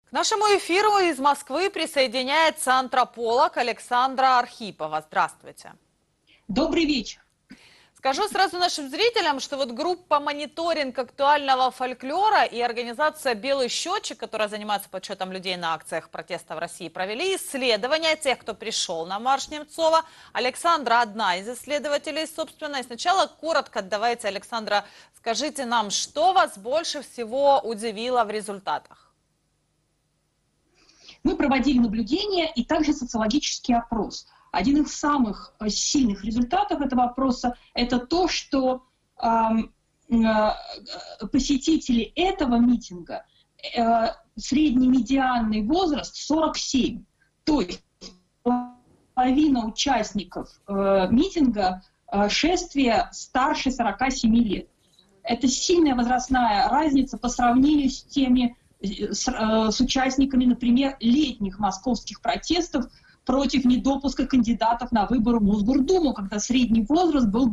К нашему эфиру из Москвы присоединяется антрополог Александра Архипова. Здравствуйте. Добрый вечер. Скажу сразу нашим зрителям, что вот группа «Мониторинг актуального фольклора» и организация «Белый счетчик», которая занимается подсчетом людей на акциях протеста в России, провели исследования тех, кто пришел на марш Немцова. Александра одна из исследователей, собственно. И сначала коротко давайте, Александра, скажите нам, что вас больше всего удивило в результатах? Мы проводили наблюдения и также социологический опрос. Один из самых сильных результатов этого опроса – это то, что посетители этого митинга, средний медианный возраст 47. То есть половина участников митинга шествия старше 47 лет. Это сильная возрастная разница по сравнению с теми, с участниками, например, летних московских протестов против недопуска кандидатов на выборы в Мосгордуму, когда средний возраст был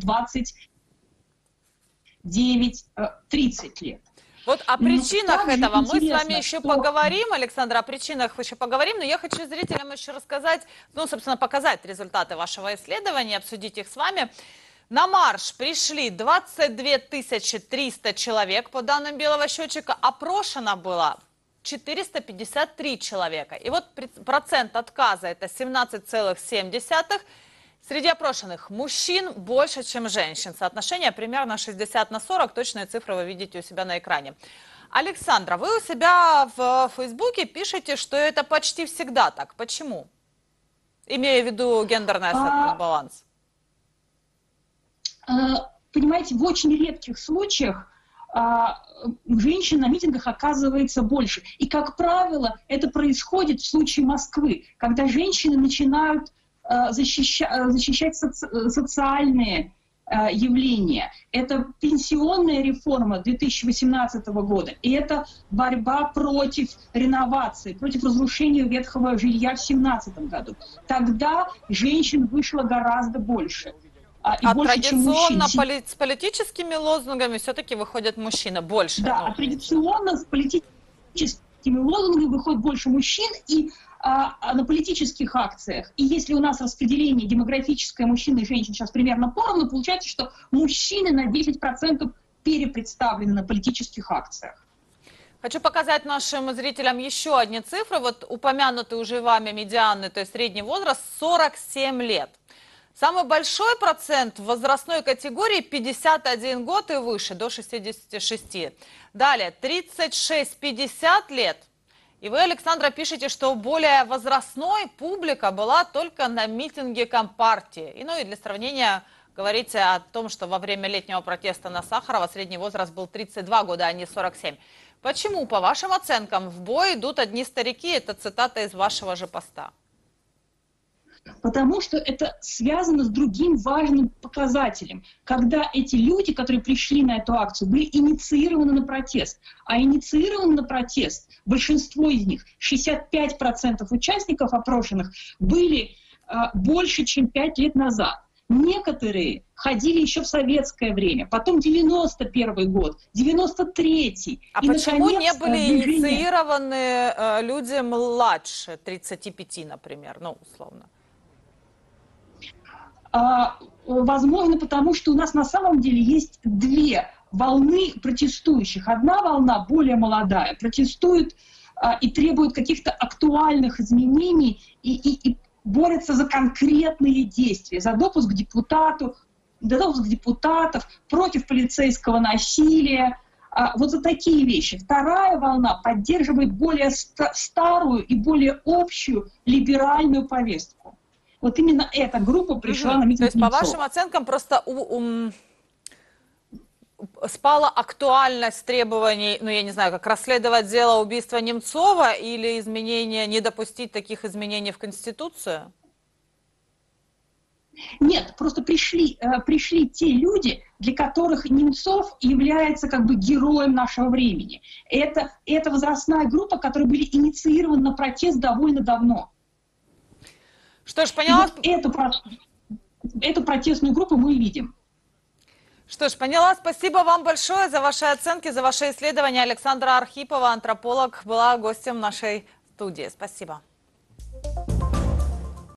29-30 лет. Вот о причинах этого мы с вами еще поговорим, Александра, о причинах еще поговорим, но я хочу зрителям еще рассказать, ну, собственно, показать результаты вашего исследования, обсудить их с вами. На марш пришли 22 300 человек, по данным Белого счетчика, опрошено было 453 человека. И вот процент отказа это 17,7%. Среди опрошенных мужчин больше, чем женщин. Соотношение примерно 60/40. Точные цифры вы видите у себя на экране. Александра, вы у себя в Фейсбуке пишете, что это почти всегда так. Почему? Имея в виду гендерный баланс. Понимаете, в очень редких случаях женщин на митингах оказывается больше. И, как правило, это происходит в случае Москвы, когда женщины начинают защищать социальные явления. Это пенсионная реформа 2018 года, и это борьба против реновации, против разрушения ветхого жилья в 2017 году. Тогда женщин вышло гораздо больше. Традиционно с политическими лозунгами все-таки выходят мужчины больше. Да, традиционно с политическими лозунгами выходит больше мужчин и на политических акциях. И если у нас распределение демографическое мужчин и женщин сейчас примерно поровну, получается, что мужчины на 10% перепредставлены на политических акциях. Хочу показать нашим зрителям еще одни цифры. Вот упомянутый уже вами медианный, то есть средний возраст 47 лет. Самый большой процент в возрастной категории 51 год и выше, до 66. Далее 36-50 лет. И вы, Александра, пишете, что более возрастной публика была только на митинге Компартии. И, ну и для сравнения говорите о том, что во время летнего протеста на Сахарова средний возраст был 32 года, а не 47. Почему, по вашим оценкам, в бой идут одни старики? Это цитата из вашего же поста. Потому что это связано с другим важным показателем. Когда эти люди, которые пришли на эту акцию, были инициированы на протест. А инициированы на протест, большинство из них, 65% участников опрошенных, были больше, чем 5 лет назад. Некоторые ходили еще в советское время, потом 91 год, 93-й. А и, почему не были инициированы люди младше 35, например, ну, условно? Возможно, потому что у нас на самом деле есть две волны протестующих. Одна волна, более молодая, протестует и требует каких-то актуальных изменений и борется за конкретные действия, за допуск к депутату, депутатов, против полицейского насилия, вот за такие вещи. Вторая волна поддерживает более старую и более общую либеральную повестку. Вот именно эта группа пришла на митинг. То есть, по вашим оценкам, просто спала актуальность требований, ну, я не знаю, как расследовать дело убийства Немцова или изменения, не допустить таких изменений в Конституцию? Нет, просто пришли те люди, для которых Немцов является как бы героем нашего времени. Это возрастная группа, которые были инициированы на протест довольно давно. Что ж, поняла. Вот эту протестную группу мы и видим. Что ж, поняла. Спасибо вам большое за ваши оценки, за ваши исследования. Александра Архипова, антрополог, была гостем нашей студии. Спасибо.